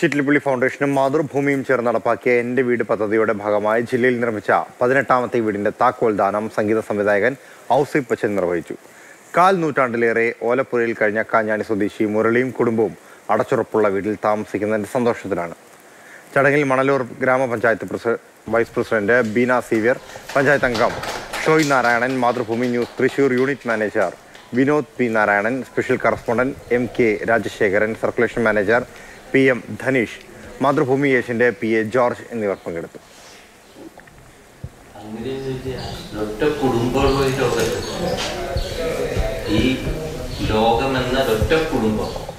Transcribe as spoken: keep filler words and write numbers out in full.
ചിറ്റിലപ്പള്ളി ഫൗണ്ടേഷനും മാതൃഭൂമിയും ചേർന്ന് നടപ്പാക്കിയ എൻ്റെ വീട് പദ്ധതിയുടെ ഭാഗമായി ജില്ലയിൽ നിർമ്മിച്ച പതിനെട്ടാമത്തെ വീടിന്റെ താക്കോൽ ദാനം സംഗീത സംവിധായകൻ ഔസേപ്പ് ബച്ചൻ നിർവഹിച്ചു. കാൽ നൂറ്റാണ്ടിലേറെ ഓലപ്പുരയിൽ കഴിഞ്ഞ കാഞ്ഞാണി സ്വദേശി മുരളിയും കുടുംബവും അടച്ചുറപ്പുള്ള വീട്ടിൽ താമസിക്കുന്നതിന്റെ സന്തോഷത്തിലാണ്. ചടങ്ങിൽ മണലൂർ ഗ്രാമപഞ്ചായത്ത് വൈസ് പ്രസിഡന്റ് ബീന സീവിയർ, പഞ്ചായത്ത് അംഗം Shoy Narayanan, Mathrubhumi news Thrissur unit manager Vinod P Narayanan, special correspondent M K Rajasekharan, circulation manager P M Dhaneesh, Mathrubhumi ഏഷ്യന്റെ പി എ ജോർജ് എന്നിവർ പങ്കെടുത്തു. ഈ ലോകം എന്ന ഒറ്റ കുടുംബം